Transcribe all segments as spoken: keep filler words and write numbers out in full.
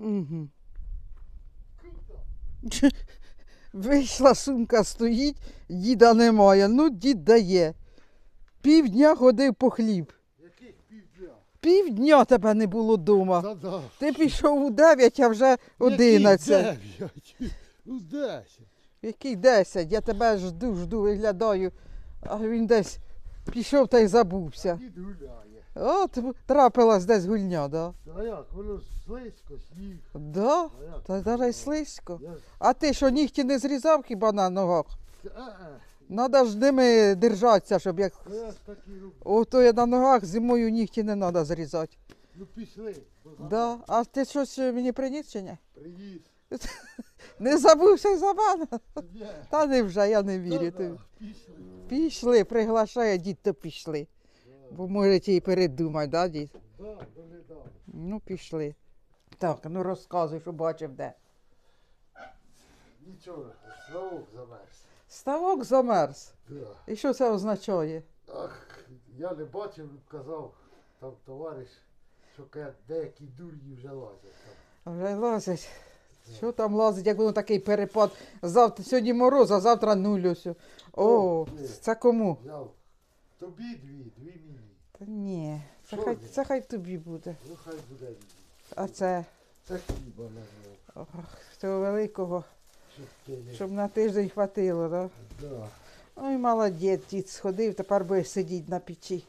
Угу. Вийшла, сумка стоїть, діда немає. Ну, дід дає. Півдня ходив по хліб. Яких півдня? Півдня тебе не було вдома. Та-да. Ти пішов у дев'ять, а вже одинадцять. Яких дев'ять? У десять. Який десять? Я тебе жду, жду, виглядаю. А він десь пішов та й забувся. Дід гуляє. От трапилась десь гульня, да? А як? Воно ж слизько, сніг. Да? А як? Та навіть слизько. Я ж... А ти що, нігті не зрізав хіба на ногах? А-а. Надо ж ними держатися, щоб як... А я ж такі роблю. Ото я на ногах зимою нігті не треба зрізати. Ну пішли. бо за Да? мене. А ти щось мені приніс чи ні? Приїзд. Не забувся й за мене? Ні. Та не вже, я не вірю. Та-да, тобі. Пішли. Пішли, приглашає, дід, то пішли. Бо можете і передумати, да, дід? Да, донедавна. Ну, пішли. Так, ну розказуй, що бачив де. Нічого, ставок замерз. Ставок замерз. Да. І що це означає? Ах, я не бачив, казав там товариш, що каже, деякі дурні вже лазять там. Вже лазять. Що там лазить, як воно такий перепад. Завтра, сьогодні мороз, а завтра нуль ось. О, О, ні. це кому? Взяв тобі дві, дві мені. Та ні, це Що хай, ні? це хай тобі буде. Ну хай буде мені. А це Це хліба на ох, того великого, щоб ти не... щоб на тиждень хватило, так? Да? Да. Ой, молодець, дід сходив, тепер будеш сидіти на печі.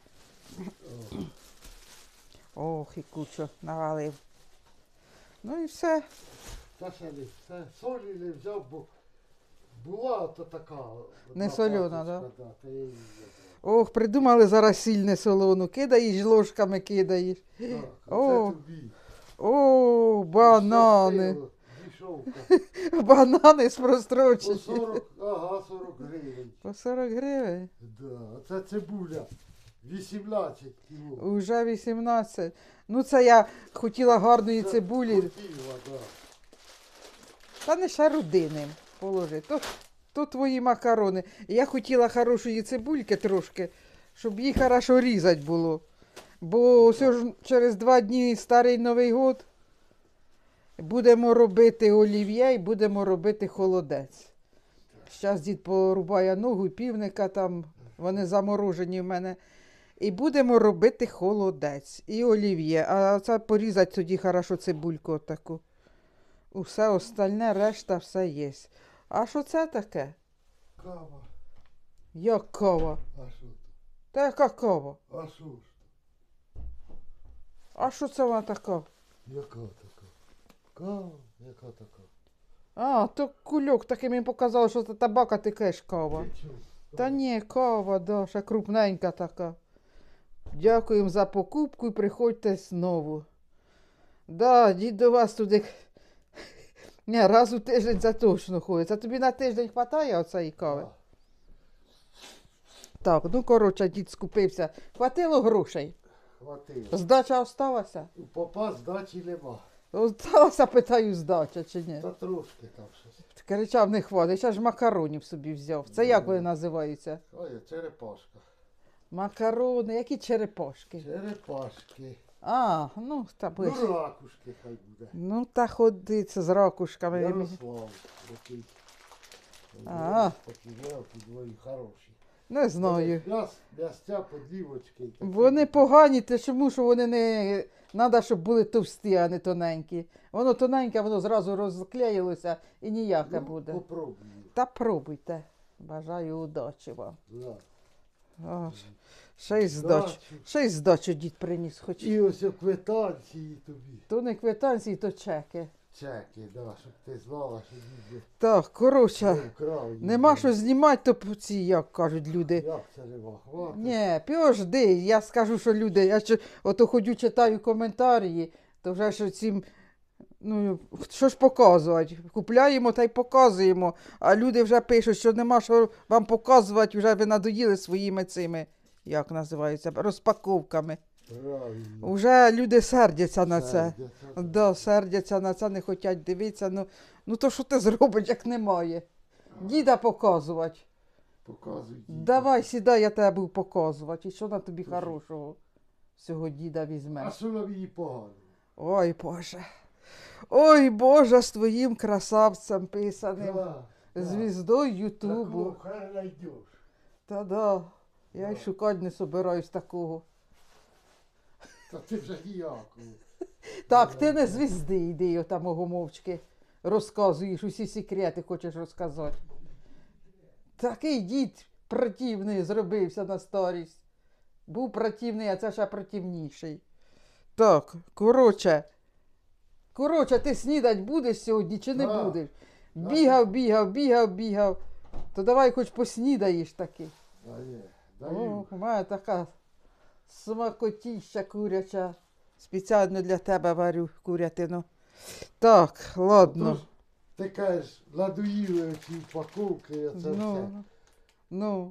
О, Ох, і кучу навалив. Ну і все. Та ще не, це солі не взяв, бо була то така. Не одна солена, пачечка, да? Да, та я її не брав. Ох, придумали зараз сильне солону. Кидаєш ложками, кидаєш. Так, О, це тобі. О, банани. Щастило, Дішовка. Банани з По прострочені. сорок, ага, сорок гривень. По сорок гривень. Да, а це цибуля. вісімнадцять кіло. Уже вісімнадцять. Ну це я хотіла гарної Це цибулі. хотіла, да. Та не ще родиним положи. То, то твої макарони. Я хотіла хорошої цибульки трошки, щоб її хорошо різати було. Бо ось ж через два дні старий Новий год будемо робити олів'є і будемо робити холодець. Зараз дід порубає ногу, півника там, вони заморожені в мене. І будемо робити холодець і олів'є. А це порізати тоді хорошо цибульку таку. Усе остальне, решта все є. А що це таке? Кава. Як кава? А що то? Та яка кава? А що ж то? А що це вона така? Яка така? Кава? Яка така? А, то кульок такий мені показав, що це табак, а ти кажеш кава. Ти чув? Та ні, кава, да, ще крупненька така. Дякуємо за покупку і приходьте знову. Да, дід до вас туди. Ні, раз у тиждень це точно ходить. Це тобі на тиждень вистачає оцеї кави? Да. Так, ну коротше, дід скупився. Хватило грошей. Хватило. Здача осталася? У попа здачі нема. Осталася, питаю, здача чи ні? Та трошки там щось. Кричав, не хватить. Я ж макаронів собі взяв. Це як вони називаються? Ой, черепашка. Макарони, які черепашки. Черепашки. А, ну, та Ну, ближче. ракушки хай буде. Ну, та ходиться з ракушками. Ярослав. Такий. А. Такі великі, двої хороші. Не знаю. М'яс, м'ястя, подлівочки. такі. Вони погані, те чому, що вони не... Треба, щоб були товсті, а не тоненькі. Воно тоненьке, воно зразу розклеїлося і ніяке Ну, буде. попробую. Та пробуйте. Бажаю удачі вам. Да. О, ще й здачу. Здачу. Ще й здачу дід приніс хоч. І ось о квитанції тобі. То не квитанції, то чеки. Чеки, да, щоб ти знала, що дід Так, коротше, вкрав їх. нема що знімати, то по ці, як кажуть люди. Як це нема? Хватить. Ні, піожди, я скажу, що люди, я ще ото ходю, читаю коментарі, то вже що цим, ну, що ж показувати? Купляємо та й показуємо, а люди вже пишуть, що нема що вам показувати, вже ви надоїли своїми цими, як називаються, розпаковками. Правильно. Уже люди сердяться на це. Сердяться. Да, сердяться на це, не хочуть дивитися. Ну, ну то що ти зробиш, як немає? Діда показувати. Показуй. діду. Давай, сідай, я тебе буду показувати. І що на тобі хорошого цього діда А візьме? що нам її погано? Ой, Боже. Ой, Боже, з твоїм красавцем писаним. Да, да. Звіздою Ютубу. Такого хай знайдеш. Та да. Я й Да. шукати не собираюсь такого. Та ти вже ніякого. Так, ти не звізди, йди там мого мовчки. Розказуєш, усі секрети хочеш розказати. Такий дід противний зробився на старість. Був противний, а це ще противніший. Так, коротше. Коротше, ти снідать будеш сьогодні чи не Да. будеш? Да. Бігав, бігав, бігав, бігав. То давай хоч поснідаєш таки. Дає, О, даю. у мене така смакотіща куряча. Спеціально для тебе варю курятину. Так, ладно. Тож, ти кажеш, надоїли ці упаковки, оце все. Ну, ну.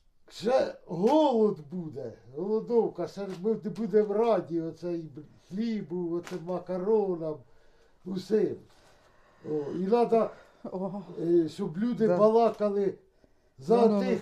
Ще голод буде, голодовка, ще ми будемо раді оцей хлібу, оцим макаронам, усім. О, і треба, О, щоб люди Да. балакали за Ну, ну, ну. тих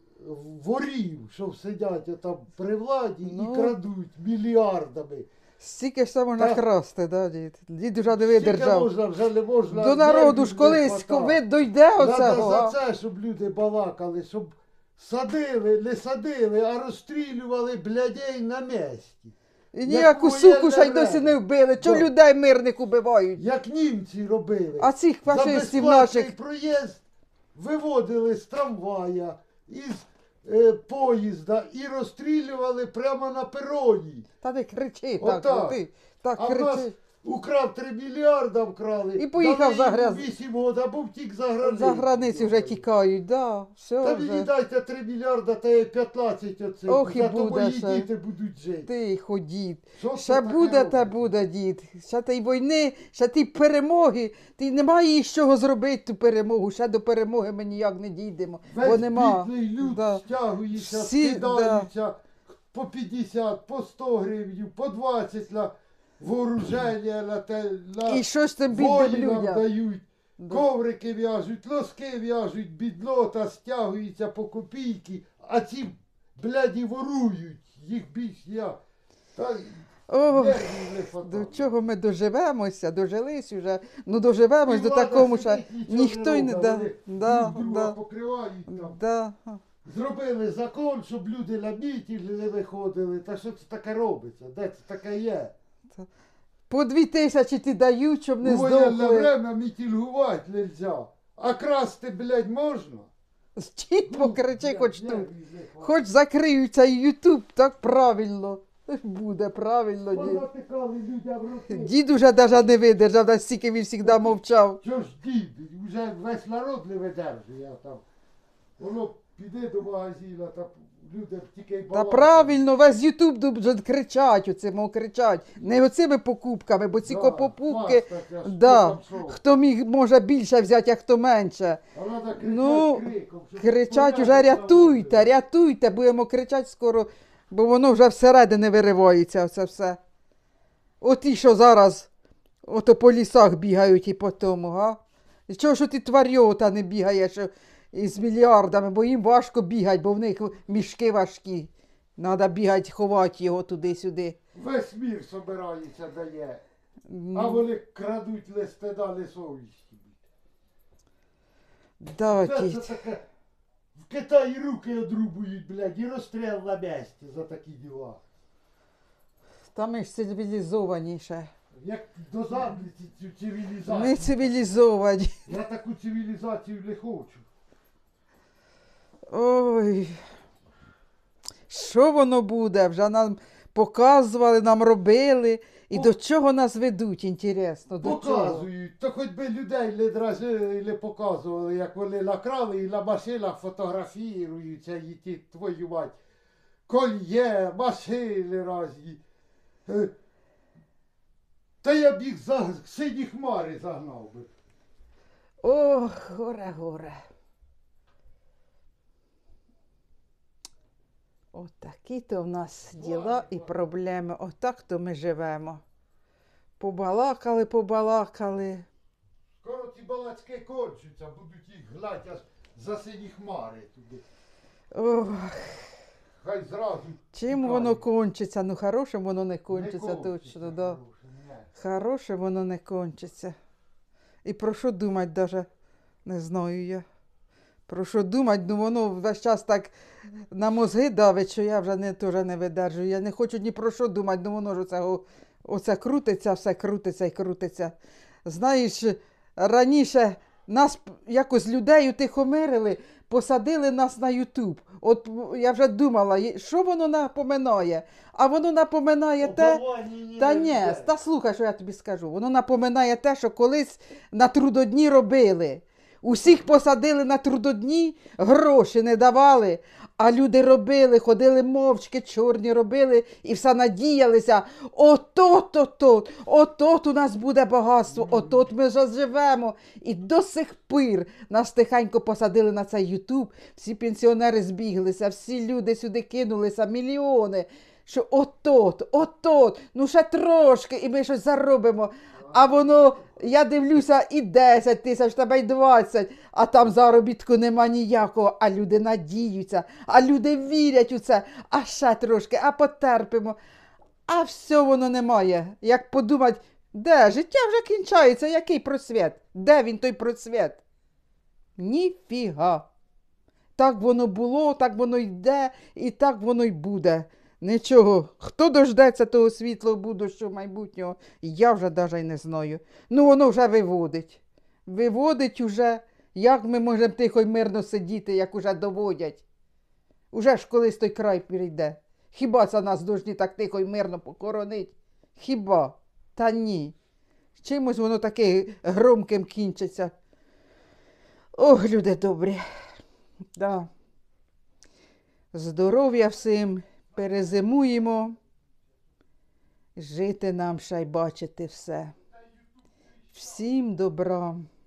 ворів, що сидять там при владі Ну. і крадуть мільярдами. стільки ж само Та- накрасти, да, дід? Дід вже не Скільки видержав. можна, вже не можна. До народу нервів ж не колись хватає. ковид дойде Надо оцього. за а? це, щоб люди балакали, щоб садили, не садили, а розстрілювали блядей на місці. І ніяку Як суку воєнне ще й досі не время. вбили. Чого Да. людей мирних убивають? Як німці робили. А цих За фашистів безплатний наших. проїзд виводили з трамвая, із е, поїзда і розстрілювали прямо на пероні. Та не кричи так, Отак. ну ти так А в нас кричи. украв три мільярда вкрали. І поїхав дали за йому гряз- вісім років, або втік за границю. За границі вже тікають, да, все Та мені вже. дайте три мільярда, та є п'ятнадцять оцих. Ох, і Зато буде мої ще. діти будуть жити. Ти ходіть. Що Ще це таке буде та робиться? буде, дід. Ще тієї війни, ще ті перемоги. Ти немає їй з чого зробити ту перемогу. Ще до перемоги ми ніяк не дійдемо. Бо Весь нема. бідний люд Да. стягується, Всі, скидаються по п'ятдесят, по сто гривень, по двадцять на вооруження, на те, на І що ж тим бідним воїнам людям? дають. Да. Коврики в'яжуть, лоски в'яжуть, біднота стягується по копійки, а ці бляді ворують, їх більш я. Та Ох, нервів не хватає. до чого ми доживемося, дожились уже. Ну доживемось І до влада такому, що сидить, нічого ніхто й не робить, да. вони Да, друг друга да, покривають там. да. Зробили закон, щоб люди на мітинги не виходили. Та що це таке робиться? Де це таке є? По дві тисячі ти дають, щоб не У воєнне здохли. время мітингувати нельзя. А красти, блядь, можна? Чітко покричи Блядь, хоч тут. нервів не хватає. Хоч закриються і Ютуб, так правильно. Буде правильно, дід. Позатикали людям руки. Дід уже навіть не видержав, настільки він завжди мовчав. Що ж дід? Уже весь народ не видержує там. Воно піде до магазина, та люди тільки й Та балакають. правильно, весь Ютуб дуже кричать оцим, кричать. Не оцими покупками, бо ці Да, покупки, фастаться, що да, там що. хто міг може більше взяти, а хто менше. А надо кричать Ну, криком, щоб Кричать порядок уже рятуйте, наводили. рятуйте, будемо кричати скоро, бо воно вже всередини виривається оце все. Оті, що зараз ото по лісах бігають і по тому, га? І чого ж ти тварьота не бігаєш із мільярдами, бо їм важко бігати, бо в них мішки важкі. Треба бігати, ховати його туди-сюди. Весь мір собирається дає. А Ну, вони крадуть листеда лисовісті. да, Це, це дід. таке. В Китаї руки одрубують, блядь, і розстріл на місці за такі діла. Та ми ж цивілізованіше. Як до задниці цю цивілізацію. Ми цивілізовані. Я таку цивілізацію не хочу. Ой. Що воно буде? Вже нам показували, нам робили. І По- до чого нас ведуть, інтересно? До чого? Показують, то хоч би людей не дражили, не показували, як вони накрали і на машинах фотографіруються, і ті, твою мать, кольє, машини разні. Е, Та я б їх за сині хмари загнав би. Ох, горе, горе. Отакі то в нас діла і проблеми. Отак то ми живемо. Побалакали, побалакали. Скоро ці балачки кончаться, будуть їх гнати аж за сині хмари туди. Ох, Хай зразу. чим тікають. воно кончиться? Ну, хорошим воно не Не кончиться кончиться точно, да. хороше, ні. Хороше воно не кончиться. І про що думати даже не знаю я. Про що думати, ну воно весь час так на мозги давить, що я вже не, теж не видержую. Я не хочу ні про що думати, ну воно ж оце, о- оце крутиться, все крутиться і крутиться. Знаєш, раніше нас п- якось людей утихомирили, посадили нас на Ютуб. От я вже думала, є- що воно напоминає? А воно напоминає те. Оболоні Та не ні, людей. та слухай, що я тобі скажу. Воно напоминає те, що колись на трудодні робили. Усіх посадили на трудодні, гроші не давали, а люди робили, ходили мовчки, чорні робили і все надіялися. Ото-то-то, ото у нас буде багатство, ото ми заживемо. І до сих пір нас тихенько посадили на цей Ютуб. Всі пенсіонери збіглися, всі люди сюди кинулися, мільйони. Що отот, отот, ну ще трошки, і ми щось заробимо. А воно, я дивлюся, і десять тисяч, тебе й двадцять, а там заробітку нема ніякого, а люди надіються, а люди вірять у це, а ще трошки, а потерпимо. А все воно немає. Як подумати, де життя вже кінчається, який просвіт? Де він той просвіт? Ніфіга. Так воно було, так воно йде, і так воно й буде. Нічого. Хто дождеться того світлого будущого майбутнього, я вже навіть не знаю. Ну, воно вже виводить. Виводить уже, як ми можемо тихо й мирно сидіти, як уже доводять. Уже ж колись той край прийде. Хіба це нас должні так тихо й мирно похоронить? Хіба? Та ні. Чимось воно таке громким кінчиться. Ох, люди добрі. Да. Здоров'я всім, перезимуємо. Жити нам ще й бачити все. Всім добра.